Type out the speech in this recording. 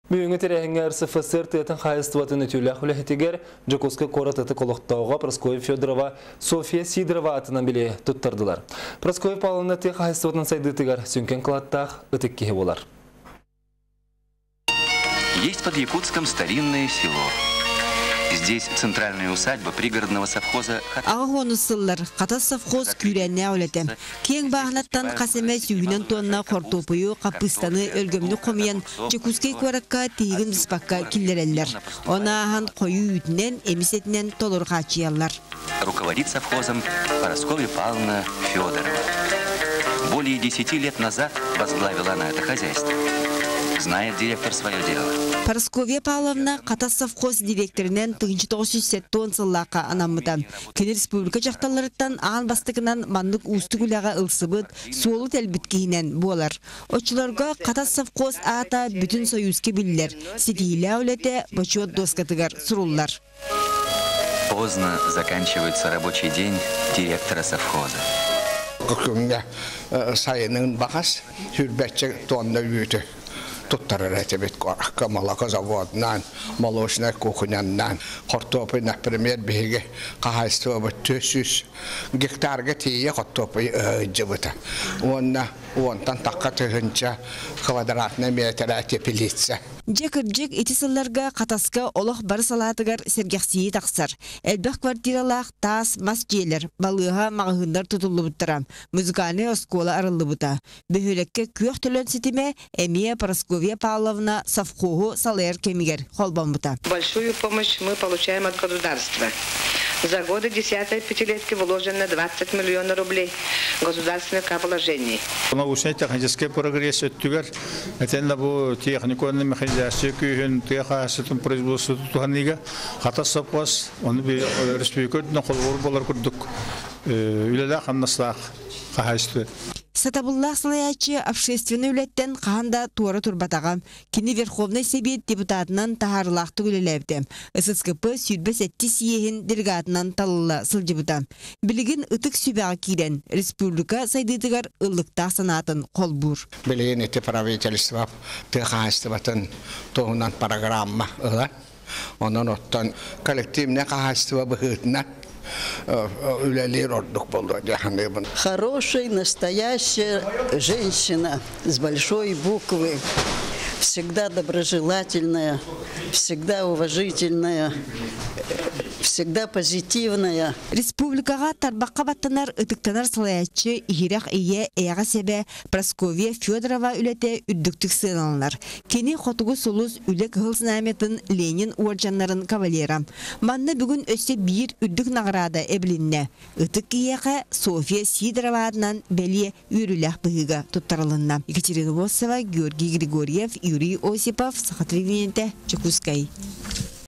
Бүгінгі тереңі РСФСР тетін қайыстыватын өтеулі әхулі Жокуска қора тәті қолықтауға Прасковья Федорова, София Сидорова атынан біле тұттардылар. Прасковья Павловна те қайыстыватын сайдытығар сүнкен қылаттақ өтіккеге болар. Есть под Якутском старинное село. Здесь центральная усадьба пригородного совхоза. Ағағоны сыллар, қатас совхоз күрәнне әулетем. Кен бағынаттан қасеме сүйінен тонна қортопыю қапыстаны өлгөмні қомиян Жокускай қоракка тегін біспаққа келдерелер. Она ағын қойу үтінен, емесетінен толыр қачиялар. Руководит совхозом Прасковья Павловна Федорова. Более 10 лет назад возглавила она это хозяйство. Знает директор свое дело. Прасковья Павловна қатас совхоз директоринен 1970 сыллаққа анамыдан. Кені республика жақталарыттан ағын бастығынан мандық ұстығылаға ылсыбыд, суолы тәлбіткейінен болар. Очыларға қатас совхоз ата бүтін союзке білілер. Сетейлі әулеті бачуат доскатығар сұрулар. Поздно заканчивается рабочий день директора совхоза. Күнге сайының бағас хүрбәтчі тонна үйті. Туттарыр әтебет қораққа малақа заводынан, молочная кухняннан, қортопы, например, бейге қағайстығы бұт 200 гектарға тейе қортопы жыбыта. Онтан таққа түгінші квадратный метр әтепелетсі. Жекір-жек етісілерге қатасқа олық бар салатығар сергексейі тақсар. Әлбәқ квартиралақ тас, мас желер, балыға мағығындар тұтылы бұттырам. Музыканы оскола арылы бұта. Бөхілекке күйек төлін сетіме әмия Прасковья Павловна совхозу салайыр кемигер холбан бұта. Большую помощь мы получаем от государства. За годы 10-й пятилетки вложено 20 миллионов рублей государственных положений. Научный технический прогресс оттюгер, это на технику механизацию күйен техасытын производство туханига хата совхоз, он би республика на холбор болар курдук. Үлелә ханнаслах хахайсты. Сатабуллах салаячы общественный үлеттен қағанда туары турбатағам. Кені Верховный Совет депутатынан тахарлақты үлеләбді. ССКП сүрбес әттіс ехін делегатынан талылы сылжыбыда. Білігін ұтық сүбәға кейден республика сайдыдығар ұлықта санатын қолбур. Білігін әті правительство тығайстыватын тоғынан программа ұла. Онан оттан коллективне қағайстыва бұғытына Хорошая, настоящая женщина с большой буквы, всегда доброжелательная, всегда уважительная, всегда позитивная. Республикаға тарбаққа баттанар үтіктанар салаятчы ихирах ие эяға себе Прасковья Федорова үлете үддіктік сыналанар. Кені қотығы сұлыз үлек ғылсынаметін Ленин уаржанларын кавалерам. Манны бүгін өсте бір үддік нағырады әбілінне. Үтік иеға София Сидорова адынан бәлие үйріләқ бұғыға тұттарылынна. Екатерина Восова, Георгий Григорьев, Юрий Осипов, Сахатривенте, Жокускай.